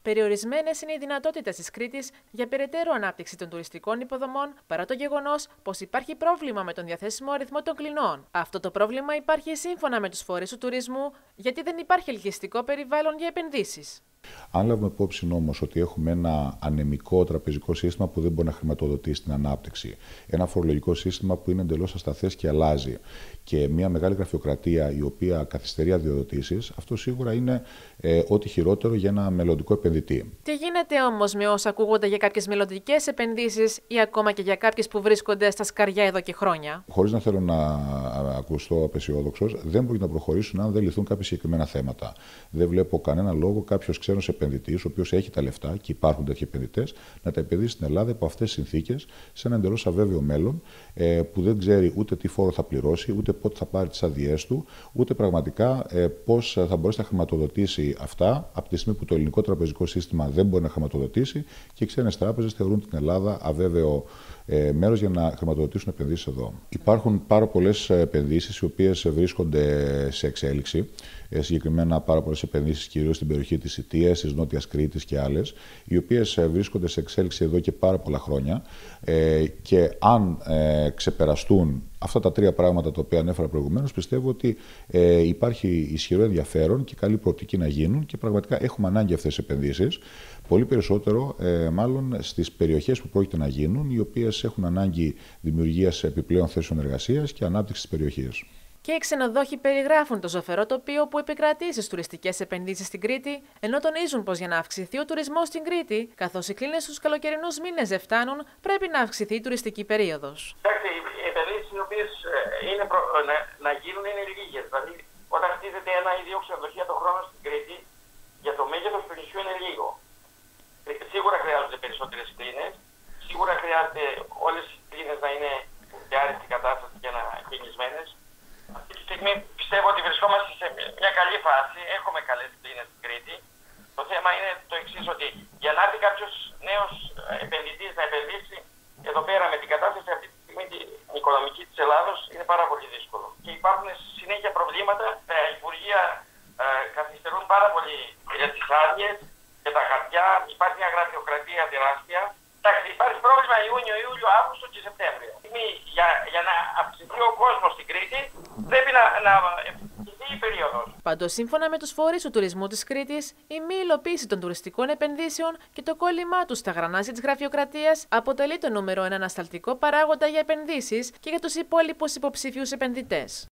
Περιορισμένες είναι οι δυνατότητες της Κρήτης για περαιτέρω ανάπτυξη των τουριστικών υποδομών, παρά το γεγονός πως υπάρχει πρόβλημα με τον διαθέσιμο αριθμό των κλινών. Αυτό το πρόβλημα υπάρχει σύμφωνα με τους φορείς του τουρισμού, γιατί δεν υπάρχει ελκυστικό περιβάλλον για επενδύσεις. Αν λάβουμε υπόψη όμως ότι έχουμε ένα ανεμικό τραπεζικό σύστημα που δεν μπορεί να χρηματοδοτήσει την ανάπτυξη, ένα φορολογικό σύστημα που είναι εντελώς ασταθές και αλλάζει, και μια μεγάλη γραφειοκρατία η οποία καθυστερεί αδειοδοτήσεις, αυτό σίγουρα είναι ό,τι χειρότερο για ένα μελλοντικό επενδυτή. Τι γίνεται όμως με όσα ακούγονται για κάποιες μελλοντικές επενδύσεις ή ακόμα και για κάποιες που βρίσκονται στα σκαριά εδώ και χρόνια? Χωρίς να θέλω να ακουστώ απεσιόδοξος, δεν μπορεί να προχωρήσουν αν δεν λυθούν κάποια συγκεκριμένα θέματα. Δεν βλέπω κανένα λόγο κάποιος ξένος επενδυτής, ο οποίος έχει τα λεφτά και υπάρχουν τέτοιοι επενδυτές, να τα επενδύσει στην Ελλάδα υπό αυτές τις συνθήκες, σε ένα εντελώς αβέβαιο μέλλον, που δεν ξέρει ούτε τι φόρο θα πληρώσει, ούτε πότε θα πάρει τις αδειές του, ούτε πραγματικά πώς θα μπορέσει να χρηματοδοτήσει αυτά, από τη στιγμή που το ελληνικό τραπεζικό σύστημα δεν μπορεί να χρηματοδοτήσει και οι ξένες τράπεζες θεωρούν την Ελλάδα αβέβαιο μέρος για να χρηματοδοτήσουν επενδύσεις εδώ. Υπάρχουν πάρα πολλές επενδύσεις οι οποίες βρίσκονται σε εξέλιξη. Συγκεκριμένα πάρα πολλές επενδύσεις κυρίως στην περιοχή της Ιττίας, της Νότιας Κρήτης και άλλες, οι οποίες βρίσκονται σε εξέλιξη εδώ και πάρα πολλά χρόνια, και αν ξεπεραστούν αυτά τα τρία πράγματα τα οποία ανέφερα προηγουμένως, πιστεύω ότι υπάρχει ισχυρό ενδιαφέρον και καλή προοπτική να γίνουν και πραγματικά έχουμε ανάγκη αυτές τις επενδύσεις. Πολύ περισσότερο, μάλλον, στις περιοχές που πρόκειται να γίνουν, οι οποίες έχουν ανάγκη δημιουργίας επιπλέον θέσεων εργασίας και ανάπτυξης της περιοχής. Και οι ξενοδόχοι περιγράφουν το ζωφερό τοπίο που επικρατεί στις τουριστικές επενδύσεις στην Κρήτη, ενώ τονίζουν πως για να αυξηθεί ο τουρισμός στην Κρήτη, καθώς οι κλίνες στους καλοκαιρινούς μήνες δεν φτάνουν, πρέπει να αυξηθεί η τουριστική περίοδος. Οι επενδύσεις οι οποίες να γίνουν είναι λίγες. Δηλαδή, όταν χτίζεται ένα ή δύο ξενοδοχεία το χρόνο στην Κρήτη, για το μέγεθος του νησιού είναι λίγο. Σίγουρα χρειάζονται περισσότερες κλίνες, σίγουρα χρειάζεται όλες οι κλίνες να είναι σε άριστη κατάσταση και να κλεινισμένες. Αυτή τη στιγμή πιστεύω ότι βρισκόμαστε σε μια καλή φάση. Έχουμε καλές κλίνες στην Κρήτη. Το θέμα είναι το εξής, ότι για να έρθει κάποιος νέος επενδυτής να επενδύσει εδώ πέρα με την κατάσταση αυτή τη στιγμή την οικονομική της Ελλάδος είναι πάρα πολύ δύσκολο. Και υπάρχουν συνέχεια προβλήματα. Τα υπουργεία καθυστερούν πάρα πολύ για τις άδειες και τα χαρτιά. Υπάρχει μια γραφειοκρατία τεράστια. Εντάξει, υπάρχει πρόβλημα Ιούνιο, Ιούλιο, Αύγουστο και Σεπτέμβριο. Για να αυξηθεί ο κόσμος στην Κρήτη, πρέπει να αυξηθεί η περίοδος. Πάντως, σύμφωνα με τους φορείς του τουρισμού της Κρήτης, η μη υλοποίηση των τουριστικών επενδύσεων και το κόλλημά τους στα γρανάζια της γραφειοκρατίας αποτελεί το νούμερο ένα ανασταλτικό παράγοντα για επενδύσεις και για τους υπόλοιπους υποψήφιους επενδυτές.